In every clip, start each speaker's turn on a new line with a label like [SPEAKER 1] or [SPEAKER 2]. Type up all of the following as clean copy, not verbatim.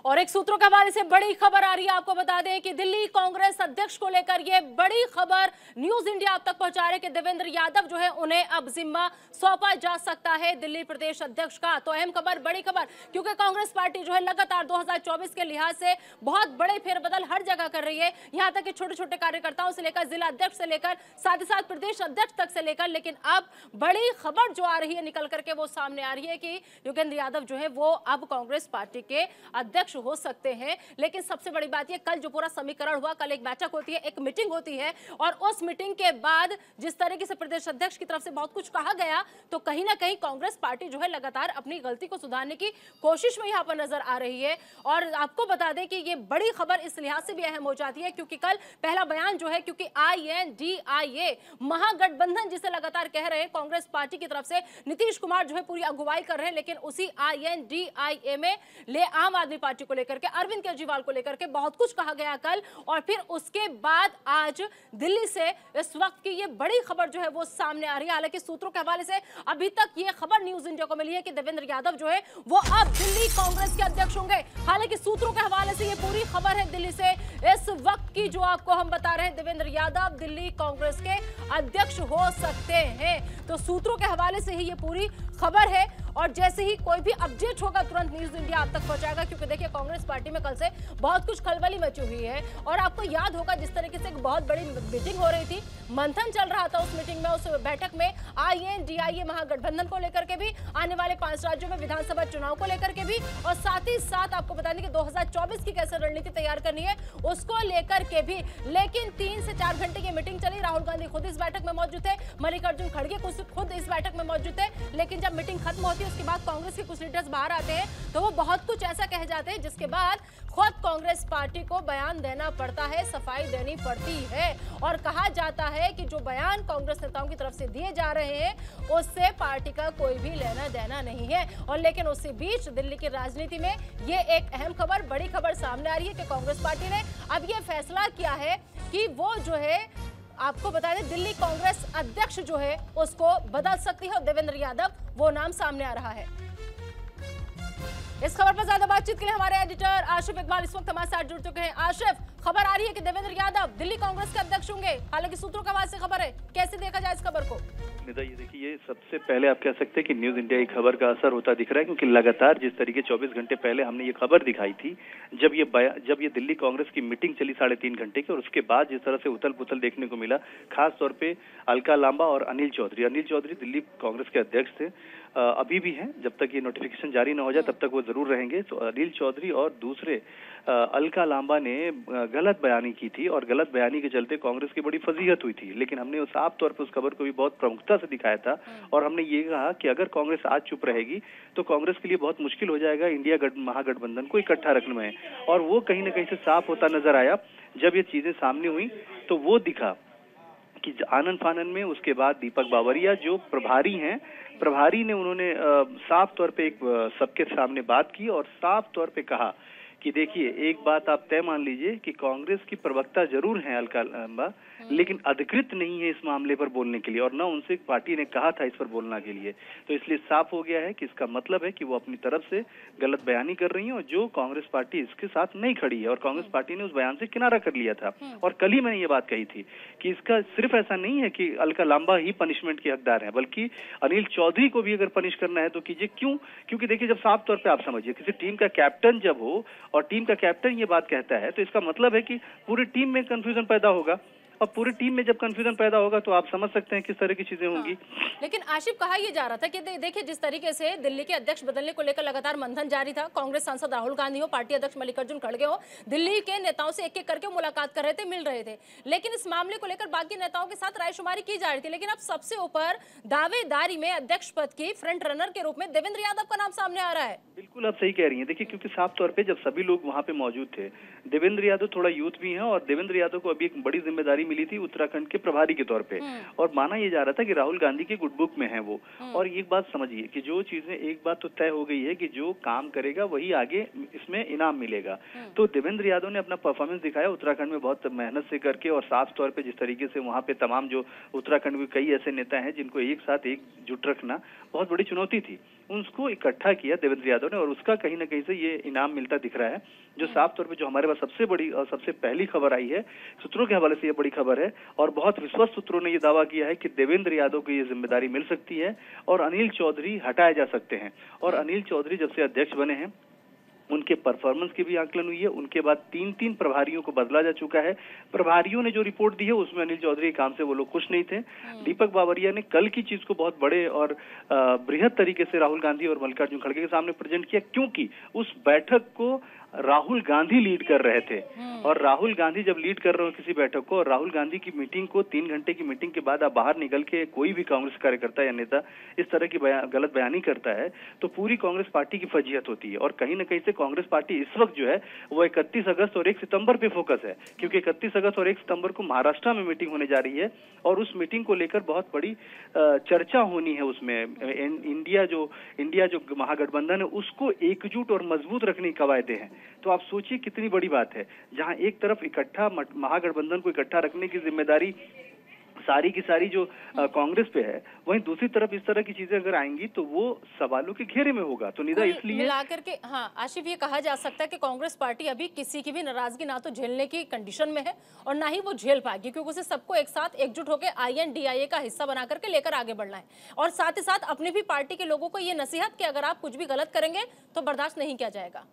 [SPEAKER 1] और एक सूत्रों के हवाले से बड़ी खबर आ रही है। आपको बता दें कि दिल्ली कांग्रेस अध्यक्ष को लेकर यह बड़ी खबर न्यूज इंडिया आप तक पहुंचा रहे कि देवेंद्र यादव जो है उन्हें अब जिम्मा सौंपा जा सकता है दिल्ली प्रदेश अध्यक्ष का। तो अहम खबर, बड़ी खबर, क्योंकि कांग्रेस पार्टी जो है लगातार 2024 के लिहाज से बहुत बड़े फेरबदल हर जगह कर रही है, यहां तक कि छोटे छोटे कार्यकर्ताओं से लेकर जिला अध्यक्ष से लेकर साथ ही साथ प्रदेश अध्यक्ष तक से लेकर। लेकिन अब बड़ी खबर जो आ रही है निकल करके वो सामने आ रही है कि योगेंद्र यादव जो है वो अब कांग्रेस पार्टी के अध्यक्ष हो सकते हैं। लेकिन सबसे बड़ी बात यह, कल जो पूरा समीकरण हुआ, कल एक बैठक होती है, एक मीटिंग होती है, और उस मीटिंग के बाद जिस तरीके से प्रदेश अध्यक्ष की तरफ से बहुत कुछ कहा गया, तो कहीं ना कहीं कांग्रेस पार्टी जो है लगातार अपनी गलती को सुधारने की कोशिश में यहां पर नजर आ रही है। और आपको बता दें कि ये बड़ी खबर इस लिहाज से भी अहम हो जाती है क्योंकि कल पहला बयान जो है, क्योंकि INDIA महागठबंधन जिसे लगातार कह रहे हैं कांग्रेस पार्टी की तरफ से नीतीश कुमार जो है पूरी अगुवाई कर रहे हैं, लेकिन उसी INDIA में ले आम आदमी पार्टी को लेकर के, अरविंद केजरीवाल को लेकर के बहुत कुछ कहा गया कल। और फिर उसके बाद आज दिल्ली से इस वक्त की ये बड़ी खबर जो है वो सामने आ रही है। हालांकि सूत्रों के हवाले से अभी तक ये खबर न्यूज इंडिया को मिली है कि देवेंद्र यादव जो है वो अब दिल्ली कांग्रेस के अध्यक्ष होंगे। हालांकि सूत्रों के हवाले से ये पूरी खबर है दिल्ली से इस वक्त की जो आपको हम बता रहे हैं, देवेंद्र यादव दिल्ली कांग्रेस के अध्यक्ष हो सकते हैं। तो सूत्रों के हवाले से ही ये पूरी खबर है और जैसे ही कोई भी अपडेट होगा तुरंत न्यूज इंडिया आप तक पहुंचाएगा। क्योंकि देखिए कांग्रेस पार्टी में कल से बहुत कुछ खलबली मची हुई है और आपको याद होगा जिस तरीके से एक बहुत बड़ी मीटिंग हो रही थी, मंथन चल रहा था उस मीटिंग में, उस बैठक में INDIA महागठबंधन को लेकर के भी, आने वाले 5 राज्यों में विधानसभा चुनाव को लेकर के भी, और साथ ही साथ आपको बता दें कि 2024 की कैसे रणनीति तैयार करनी है उसको लेकर के भी। लेकिन 3 से 4 घंटे की मीटिंग चली, राहुल गांधी खुद इस बैठक में मौजूद थे, मल्लिकार्जुन खड़गे खुद इस बैठक में मौजूद थे। लेकिन जब मीटिंग खत्म होती है उसके बाद कांग्रेस के कुछ लीडर्स बाहर आते हैं तो वो बहुत कुछ ऐसा कह जाते हैं जिसके बाद खुद कांग्रेस पार्टी को बयान देना पड़ता है, सफाई देनी पड़ती है। और कहा जाता है कि जो बयान कांग्रेस नेताओं की तरफ से दिए जा रहे हैं उससे पार्टी का कोई भी लेना देना नहीं है। और लेकिन उसी बीच दिल्ली की राजनीति में ये एक अहम खबर, बड़ी खबर सामने आ रही है कि कांग्रेस पार्टी ने अब ये फैसला किया है कि वो जो है, आपको बता दें, दिल्ली कांग्रेस अध्यक्ष जो है उसको बदल सकती है और देवेंद्र यादव वो नाम सामने आ रहा है। इस खबर पर ज्यादा बातचीत के लिए हमारे एडिटर आशिफ इकबाल इस वक्त हमारे साथ जुड़ चुके हैं। आशिफ, खबर आ रही है कि देवेंद्र यादव दिल्ली कांग्रेस के अध्यक्ष होंगे, हालांकि सूत्रों का से खबर है, कैसे देखा जाए इस खबर को?
[SPEAKER 2] निदा, ये देखिए, ये सबसे पहले आप कह सकते हैं कि न्यूज इंडिया की खबर का असर होता दिख रहा है, क्योंकि लगातार जिस तरीके 24 घंटे पहले हमने ये खबर दिखाई थी, जब ये दिल्ली कांग्रेस की मीटिंग चली 3.5 घंटे की, और उसके बाद जिस तरह से उथल पुथल देखने को मिला, खास तौर पे अलका लांबा और अनिल चौधरी दिल्ली कांग्रेस के अध्यक्ष थे, अभी भी हैं, जब तक ये नोटिफिकेशन जारी न हो जाए तब तक वो जरूर रहेंगे। तो अनिल चौधरी और दूसरे अलका लांबा ने गलत बयानी की थी और गलत बयानी के चलते कांग्रेस की बड़ी फजीहत हुई थी। लेकिन हमने साफ तौर पर उस खबर को भी बहुत प्रमुखता से दिखाया था और हमने ये कहा कि अगर कांग्रेस आज चुप रहेगी तो कांग्रेस के लिए बहुत मुश्किल हो जाएगा इंडिया महागठबंधन को इकट्ठा रखने में। और वो कहीं न कहीं से साफ होता नजर आया जब ये चीजें सामने हुई। तो वो दिखा कि आनन फानन में उसके बाद दीपक बावरिया जो प्रभारी ने उन्होंने साफ तौर पे एक सबके सामने बात की और साफ तौर पे कहा कि देखिए, एक बात आप तय मान लीजिए कि कांग्रेस की प्रवक्ता जरूर हैं अलका लांबा, लेकिन अधिकृत नहीं है इस मामले पर बोलने के लिए, और न उनसे पार्टी ने कहा था इस पर बोलने के लिए। तो इसलिए साफ हो गया है कि इसका मतलब है कि वो अपनी तरफ से गलत बयानी कर रही हैं और जो कांग्रेस पार्टी इसके साथ नहीं खड़ी है, और कांग्रेस पार्टी ने उस बयान से किनारा कर लिया था। और कल ही मैंने ये बात कही थी कि इसका सिर्फ ऐसा नहीं है कि अलका लांबा ही पनिशमेंट के हकदार है, बल्कि अनिल चौधरी को भी अगर पनिश करना है तो कीजिए। क्यों? क्योंकि देखिए, जब साफ तौर पर आप समझिए, किसी टीम का कैप्टन जब हो और टीम का कैप्टन ये बात कहता है तो इसका मतलब है कि पूरी टीम में कंफ्यूजन पैदा होगा, और पूरी टीम में जब कंफ्यूजन पैदा होगा तो आप समझ सकते हैं किस तरह की चीजें होंगी।
[SPEAKER 1] लेकिन आशिफ, कहा यह जा रहा था कि देखिए जिस तरीके से दिल्ली के अध्यक्ष बदलने को लेकर लगातार मंथन जारी था, कांग्रेस सांसद राहुल गांधी हो, पार्टी अध्यक्ष मल्लिकार्जुन खड़गे हो, दिल्ली के नेताओं से एक एक करके मुलाकात कर रहे थे, मिल रहे थे, लेकिन इस मामले को लेकर बाकी नेताओं के साथ रायशुमारी की जा रही थी। लेकिन अब सबसे ऊपर दावेदारी में अध्यक्ष पद की फ्रंट रनर के रूप में देवेंद्र यादव का नाम सामने आ रहा है।
[SPEAKER 2] बिल्कुल आप सही कह रही हैं। देखिए, क्योंकि साफ तौर पे जब सभी लोग वहां पे मौजूद थे, देवेंद्र यादव थोड़ा यूथ भी हैं और देवेंद्र यादव को अभी एक बड़ी जिम्मेदारी मिली थी उत्तराखंड के प्रभारी के तौर पे, और माना यह जा रहा था कि राहुल गांधी की गुड बुक में है वो। और एक बात समझिए कि जो चीजें, एक बात तो तय हो गई है कि जो काम करेगा वही आगे इसमें इनाम मिलेगा। तो देवेंद्र यादव ने अपना परफॉर्मेंस दिखाया उत्तराखंड में बहुत मेहनत से करके, और साफ तौर पे जिस तरीके से वहां पे तमाम जो उत्तराखंड में कई ऐसे नेता हैं जिनको एक साथ एकजुट रखना बहुत बड़ी चुनौती थी, उसको इकट्ठा किया देवेंद्र यादव ने, और उसका कहीं ना कहीं से ये इनाम मिलता दिख रहा है, जो साफ तौर पे जो हमारे पास सबसे बड़ी और सबसे पहली खबर आई है, सूत्रों के हवाले से ये बड़ी खबर है, और बहुत विश्वस्त सूत्रों ने ये दावा किया है कि देवेंद्र यादव को ये जिम्मेदारी मिल सकती है और अनिल चौधरी हटाए जा सकते हैं। और अनिल चौधरी जब से अध्यक्ष बने हैं, उनके परफॉर्मेंस की भी आकलन हुई है। उनके बाद 3-3 प्रभारियों को बदला जा चुका है। प्रभारियों ने जो रिपोर्ट दी है उसमें अनिल चौधरी के काम से वो लोग खुश नहीं थे। दीपक बावरिया ने कल की चीज को बहुत बड़े और बृहद तरीके से राहुल गांधी और मल्लिकार्जुन खड़गे के सामने प्रेजेंट किया, क्योंकि उस बैठक को राहुल गांधी लीड कर रहे थे। और राहुल गांधी जब लीड कर रहे हो किसी बैठक को, और राहुल गांधी की मीटिंग को 3 घंटे की मीटिंग के बाद आप बाहर निकल के कोई भी कांग्रेस कार्यकर्ता या नेता इस तरह की गलत बयानी करता है, तो पूरी कांग्रेस पार्टी की फजीहत होती है। और कहीं ना कहीं से कांग्रेस पार्टी इस वक्त जो है वो 31 अगस्त और 1 सितंबर पे फोकस है, क्योंकि 31 अगस्त और 1 सितंबर को महाराष्ट्र में मीटिंग होने जा रही है, और उस मीटिंग को लेकर बहुत बड़ी चर्चा होनी है। उसमें इंडिया जो महागठबंधन है उसको एकजुट और मजबूत रखने की कवायदे हैं। तो आप सोचिए कितनी बड़ी बात है, जहां एक तरफ इकट्ठा महागठबंधन को इकट्ठा रखने की जिम्मेदारी सारी की सारी जो कांग्रेस पे है, वहीं दूसरी तरफ इस तरह की चीजें अगर आएंगी तो वो सवालों के घेरे में होगा। तो निदा इसलिए
[SPEAKER 1] मिलाकर के, हाँ आशिफ, ये कहा जा सकता है कि कांग्रेस पार्टी अभी किसी की भी नाराजगी ना तो झेलने की कंडीशन में है और ना ही वो झेल पाएगी, क्योंकि उसे सबको एक साथ एकजुट होकर INDIA का हिस्सा बना करके लेकर आगे बढ़ना है। और साथ ही साथ अपनी भी पार्टी के लोगों को ये नसीहत कि अगर आप कुछ भी गलत करेंगे तो बर्दाश्त नहीं किया जाएगा।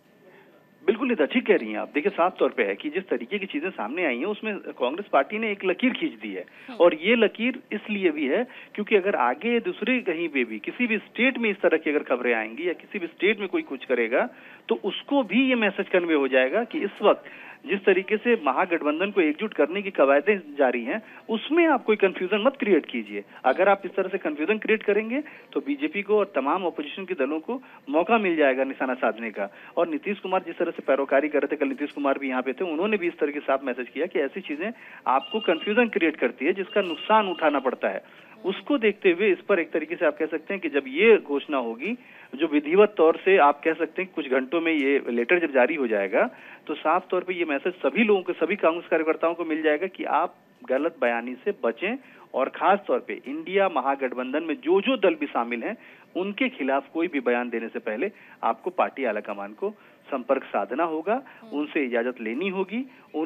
[SPEAKER 2] बिल्कुल निदा, ठीक कह रही हैं आप। देखिए साफ तौर पे है कि जिस तरीके की चीजें सामने आई हैं उसमें कांग्रेस पार्टी ने एक लकीर खींच दी है, और ये लकीर इसलिए भी है क्योंकि अगर आगे दूसरे कहीं पे भी किसी भी स्टेट में इस तरह की अगर खबरें आएंगी या किसी भी स्टेट में कोई कुछ करेगा तो उसको भी ये मैसेज कन्वे हो जाएगा कि इस वक्त जिस तरीके से महागठबंधन को एकजुट करने की कवायदें जारी हैं उसमें आप कोई कंफ्यूजन मत क्रिएट कीजिए। अगर आप इस तरह से कंफ्यूजन क्रिएट करेंगे तो बीजेपी को और तमाम ऑपोजिशन के दलों को मौका मिल जाएगा निशाना साधने का। और नीतीश कुमार जिस तरह से पैरोकारी कर रहे थे, कल नीतीश कुमार भी यहाँ पे थे, उन्होंने भी इस तरह के साफ मैसेज किया कि ऐसी चीजें आपको कंफ्यूजन क्रिएट करती है जिसका नुकसान उठाना पड़ता है। उसको देखते हुए इस पर एक तरीके से आप कह सकते हैं कि जब ये घोषणा होगी, जो विधिवत तौर से आप कह सकते हैं कुछ घंटों में ये लेटर जब जारी हो जाएगा, तो साफ तौर पे ये मैसेज सभी लोगों को, सभी कांग्रेस कार्यकर्ताओं को मिल जाएगा कि आप गलत बयानी से बचें, और खास तौर पे इंडिया महागठबंधन में जो जो दल भी शामिल हैं उनके खिलाफ कोई भी बयान देने से पहले आपको पार्टी आलाकमान को संपर्क साधना होगा, उनसे इजाजत लेनी होगी,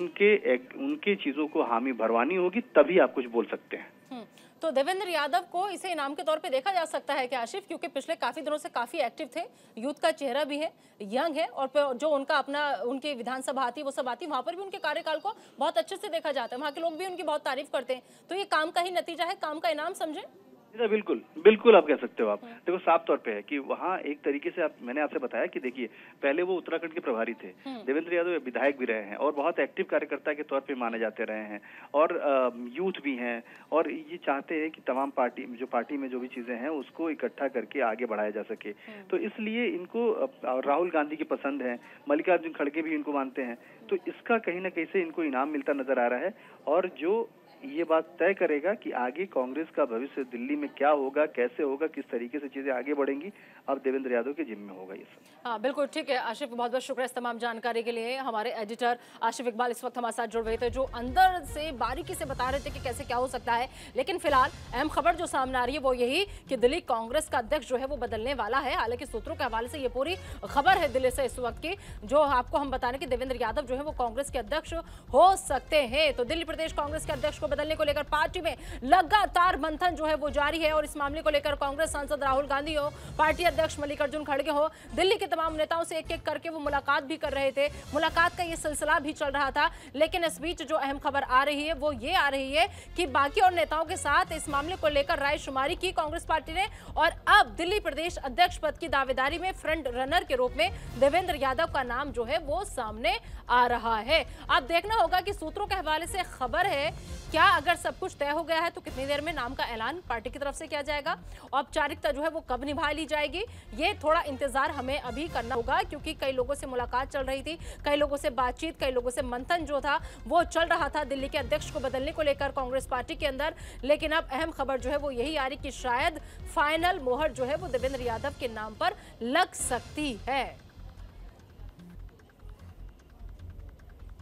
[SPEAKER 2] उनके चीजों को हामी भरवानी होगी, तभी आप कुछ बोल सकते हैं।
[SPEAKER 1] तो देवेंद्र यादव को इसे इनाम के तौर पे देखा जा सकता है क्या आशिफ, क्योंकि पिछले काफी दिनों से काफी एक्टिव थे, यूथ का चेहरा भी है, यंग है, और जो उनका अपना उनकी विधानसभा आती वो सब आती, वहां पर भी उनके कार्यकाल को बहुत अच्छे से देखा जाता है, वहां के लोग भी उनकी बहुत तारीफ करते हैं। तो ये काम का ही नतीजा है, काम का इनाम समझे।
[SPEAKER 2] बिल्कुल बिल्कुल आप कह सकते हो। आप देखो साफ तौर पे है कि वहाँ एक तरीके से मैंने आपसे बताया कि देखिए पहले वो उत्तराखंड के प्रभारी थे, देवेंद्र यादव विधायक भी रहे हैं और बहुत एक्टिव कार्यकर्ता के तौर पे माने जाते रहे हैं, और यूथ भी हैं, और ये चाहते हैं कि तमाम पार्टी में जो भी चीजें हैं उसको इकट्ठा करके आगे बढ़ाया जा सके। तो इसलिए इनको राहुल गांधी की पसंद है, मल्लिकार्जुन खड़गे भी इनको मानते हैं, तो इसका कहीं ना कहीं से इनको इनाम मिलता नजर आ रहा है। और जो ये बात तय करेगा कि आगे कांग्रेस का भविष्य दिल्ली में क्या होगा, कैसे होगा, किस तरीके से चीजें आगे बढ़ेंगी, अब देवेंद्र यादव के जिम्मे होगा ये सब।
[SPEAKER 1] हाँ बिल्कुल ठीक है आशिफ, बहुत बहुत शुक्रिया इस तमाम जानकारी के लिए। हमारे एडिटर आशिफ इकबाल इस वक्त हमारे साथ जुड़ गए थे, जो अंदर से बारीकी से बता रहे थे कि कैसे क्या हो सकता है। लेकिन फिलहाल अहम खबर जो सामने आ रही है वो यही कि दिल्ली कांग्रेस का अध्यक्ष जो है वो बदलने वाला है। हालांकि सूत्रों के हवाले से ये पूरी खबर है दिल्ली से इस वक्त की, जो आपको हम बता रहे कि देवेंद्र यादव जो है वो कांग्रेस के अध्यक्ष हो सकते हैं। तो दिल्ली प्रदेश कांग्रेस के अध्यक्ष को बदलने को लेकर पार्टी में लगातार मंथन जो है वो जारी है, और इस मामले को लेकर कांग्रेस सांसद राहुल गांधी हो, पार्टी अध्यक्ष मल्लिकार्जुन खड़गे हो, दिल्ली के तमाम नेताओं से एक एक करके वो मुलाकात भी कर रहे थे। मुलाकात का ये सिलसिला भी चल रहा था। लेकिन इस बीच जो अहम खबर आ रही है वो ये आ रही है कि बाकी और नेताओं के साथ इस मामले को लेकर रायशुमारी की कांग्रेस पार्टी ने, और अब दिल्ली प्रदेश अध्यक्ष पद की दावेदारी में फ्रंट रनर के रूप में देवेंद्र यादव का नाम जो है वो सामने आ रहा है। अब देखना होगा कि सूत्रों के हवाले से खबर है क्या, अगर सब कुछ तय हो गया है तो कितनी देर में नाम का ऐलान पार्टी की तरफ से किया जाएगा, औपचारिकता जो है वो कब निभा ली जाएगी, ये थोड़ा इंतजार हमें अभी करना होगा। क्योंकि कई लोगों से मुलाकात चल रही थी, कई लोगों से बातचीत, कई लोगों से मंथन जो था वो चल रहा था दिल्ली के अध्यक्ष को बदलने को लेकर कांग्रेस पार्टी के अंदर। लेकिन अब अहम खबर जो है वो यही आ रही कि शायद फाइनल मोहर जो है वो देवेंद्र यादव के नाम पर लग सकती है।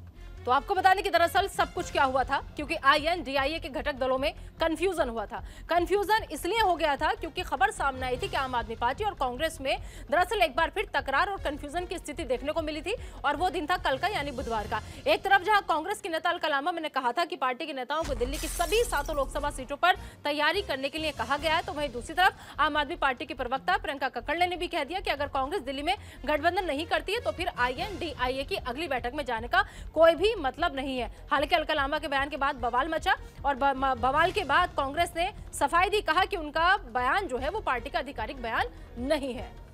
[SPEAKER 1] तो आपको बता दें कि दरअसल सब कुछ क्या हुआ था, क्योंकि INDIA के घटक दलों में कंफ्यूजन हुआ था। कंफ्यूजन इसलिए हो गया था क्योंकि खबर सामने आई थी कि आम आदमी पार्टी और कांग्रेस में दरअसल एक बार फिर तकरार और कंफ्यूजन की स्थिति देखने को मिली थी, और वो दिन था कल का, यानी बुधवार का। एक तरफ जहां कांग्रेस के नेता अलका लांबा ने कहा था कि पार्टी के नेताओं को दिल्ली की सभी 7 लोकसभा सीटों पर तैयारी करने के लिए कहा गया है, तो वहीं दूसरी तरफ आम आदमी पार्टी की प्रवक्ता प्रियंका कक्कड़ ने भी कह दिया कि अगर कांग्रेस दिल्ली में गठबंधन नहीं करती है तो फिर INDIA की अगली बैठक में जाने का कोई भी मतलब नहीं है। हालांकि अलका लांबा के बयान के बाद बवाल मचा, और बवाल के बाद कांग्रेस ने सफाई दी, कहा कि उनका बयान जो है वो पार्टी का आधिकारिक बयान नहीं है।